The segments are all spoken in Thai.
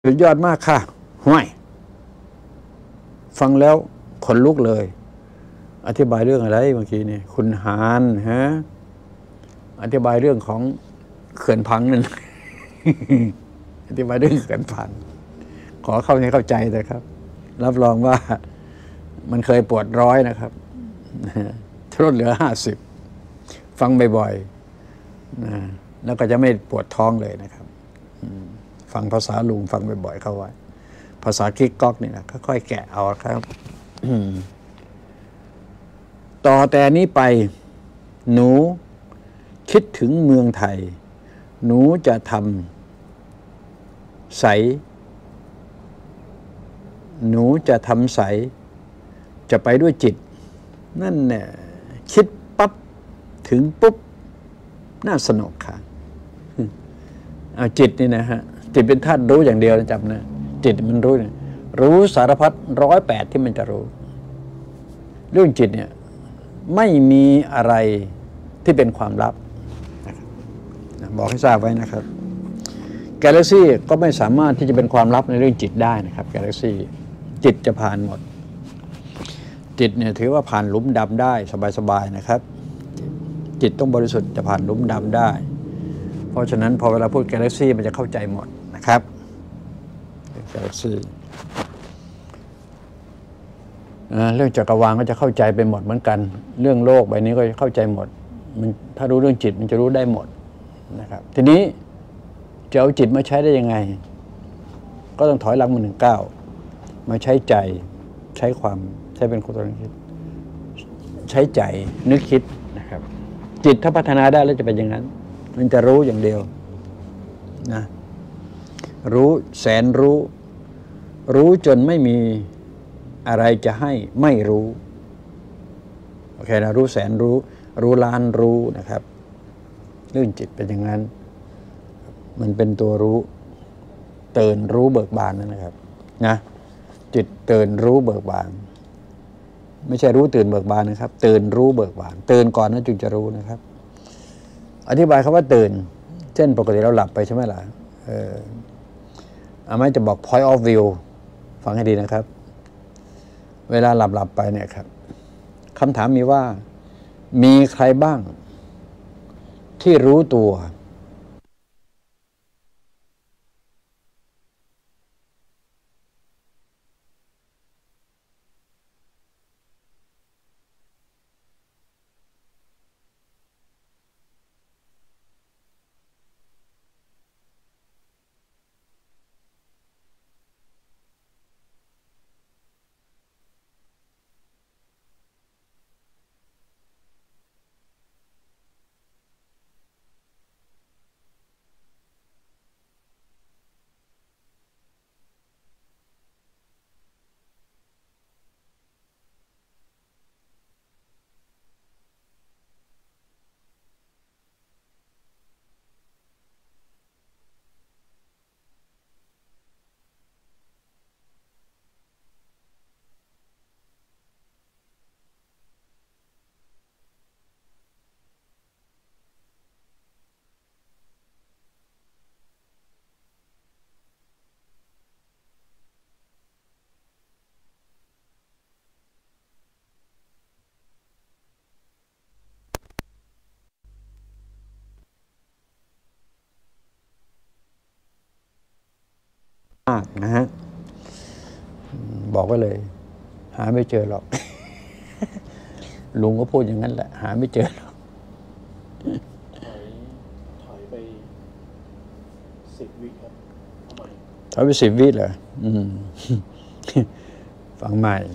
สุดยอดมากค่ะห่วยฟังแล้วขนลุกเลยอธิบายเรื่องอะไรเมื่อกี้นี่คุณหานฮะอธิบายเรื่องของเขื่อนพังนั่น อธิบายเรื่องเขื่อนพังขอเข้าให้เข้าใจนะครับรับรองว่ามันเคยปวด100นะครับลดเหลือ50ฟังบ่อยๆนะแล้วก็จะไม่ปวดท้องเลยนะครับฟังภาษาลุงฟังบ่อยๆเข้าไว้ภาษากิ๊กก๊อกนี่นะค่อยๆแกะเอาครับต่อแต่นี้ไปหนูคิดถึงเมืองไทยหนูจะทำใสหนูจะทำใสจะไปด้วยจิตนั่นเนี่ยคิดปั๊บถึงปุ๊บน่าสนุกค่ะเอาจิตนี่นะฮะจิตเป็นธาตุรู้อย่างเดียวนะจำนะจิตมันรู้เนี่ยรู้สารพัด108ที่มันจะรู้เรื่องจิตเนี่ยไม่มีอะไรที่เป็นความลับบอกให้ทราบไว้นะครับกาแล็กซี่ก็ไม่สามารถที่จะเป็นความลับในเรื่องจิตได้นะครับกาแล็กซี่จิตจะผ่านหมดจิตเนี่ยถือว่าผ่านหลุมดำได้สบายๆนะครับจิตต้องบริสุทธิ์จะผ่านหลุมดำได้เพราะฉะนั้นพอเวลาพูดกาแล็กซี่มันจะเข้าใจหมดนะครับกาแล็กซี่เรื่องจักรวาลก็จะเข้าใจไปหมดเหมือนกันเรื่องโลกใบนี้ก็จะเข้าใจหมดมันถ้ารู้เรื่องจิตมันจะรู้ได้หมดนะครับทีนี้จะเอาจิตมาใช้ได้ยังไงก็ต้องถอยหลังมา19มาใช้ใจใช้ความใช้เป็นคนนึกคิดใช้ใจนึกคิดนะครับจิตถ้าพัฒนาได้แล้วจะเป็นอย่างนั้นมันจะรู้อย่างเดียวนะรู้แสนรู้จนไม่มีอะไรจะให้ไม่รู้โอเคนะรู้แสนรู้ล้านรู้นะครับเรื่องจิตเป็นอย่างนั้นมันเป็นตัวรู้ตื่นรู้เบิกบานนั่นนะครับนะจิตตื่นรู้เบิกบานไม่ใช่รู้ตื่นเบิกบานนะครับตื่นรู้เบิกบานตื่นก่อนนะจึงจะรู้นะครับอธิบายคำว่าตื่นเช่นปกติเราหลับไปใช่ไหมล่ะอาไม่จะบอก point of view ฟังให้ดีนะครับเวลาหลับไปเนี่ยครับคำถามมีว่ามีใครบ้างที่รู้ตัวมากนะฮะบอกไว้เลยหาไม่เจอหรอก ลุงก็พูดอย่างนั้นแหละหาไม่เจอหรอกถอยไป10 วิครับทำไมถอยไป10 วิเหรอฟังใหม่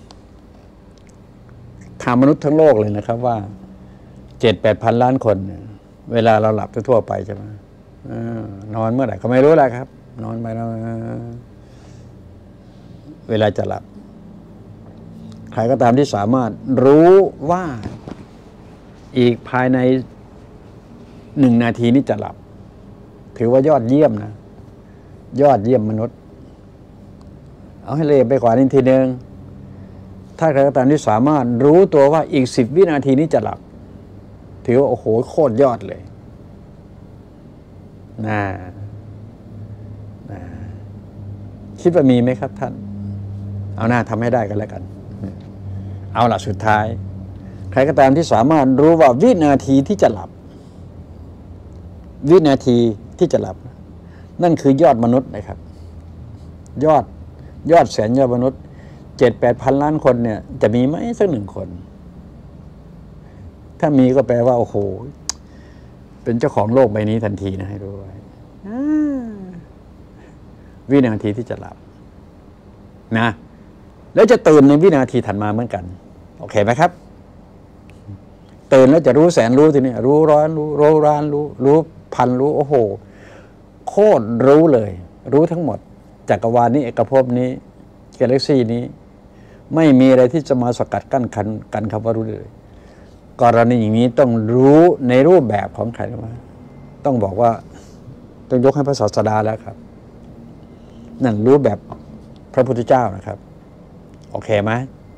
ข่าวมนุษย์ทั้งโลกเลยนะครับว่า7-8 พันล้านคนเวลาเราหลับทั่วไปใช่ไหมนอนเมื่อไหร่ก็ไม่รู้แหละครับนอนไปแล้วเวลาจะหลับใครก็ตามที่สามารถรู้ว่าอีกภายใน1 นาทีนี้จะหลับถือว่ายอดเยี่ยมนะยอดเยี่ยมมนุษย์เอาให้ละเอียดไปกว่านี้ทีนึงถ้าใครก็ตามที่สามารถรู้ตัวว่าอีก10 วินาทีนี้จะหลับถือว่าโอ้โหโคตรยอดเลยคิดว่ามีไหมครับท่านเอาหน้าทำให้ได้กันแล้วกันเอาล่ะสุดท้ายใครก็ตามที่สามารถรู้ว่าวินาทีที่จะหลับวินาทีที่จะหลับนั่นคือยอดมนุษย์นะครับยอดแสนยอดมนุษย์ 7-8 พันล้านคนเนี่ยจะมีไหมสักหนึ่งคนถ้ามีก็แปลว่าโอ้โหเป็นเจ้าของโลกใบนี้ทันทีนะให้รู้ไว้วินาทีที่จะหลับนะแล้วจะตื่นในวินาทีถัดมาเหมือนกันโอเคไหมครับตื่นแล้วจะรู้แสนรู้ทีนี้รู้ร้อนรู้ร้านรู้พันรู้โอ้โหโคตรรู้เลยรู้ทั้งหมดจักรวาลนี้เอกภพนี้กาแล็กซี่นี้ไม่มีอะไรที่จะมาสกัดกั้นกันคำว่ารู้เลยกรณีอย่างนี้ต้องรู้ในรูปแบบของใครมาต้องบอกว่าต้องยกให้พระศาสดาแล้วครับนั่นรู้แบบพระพุทธเจ้านะครับโอเคไหม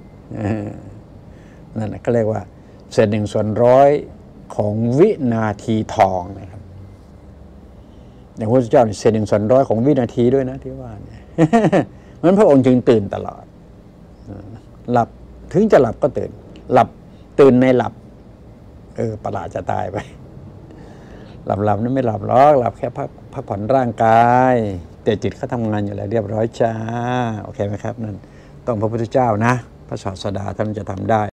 นั่นก็เรียกว่าเศษ1/100ของวินาทีทองนะครับอย่างพระพุทธเจ้าเศษ1/100ของวินาทีด้วยนะที่ว่าเนี่ยนั้นพระองค์จึงตื่นตลอดหลับถึงจะหลับก็ตื่นหลับตื่นในหลับประหลาดจะตายไปหลับนั้นไม่หลับหรอกหลับแค่พักผ่อนร่างกายแต่จิตเขาทำงานอยู่แล้วเรียบร้อยจ้าโอเคไหมครับนั่นต้องพระพุทธเจ้านะพระศาสดาท่านจะทำได้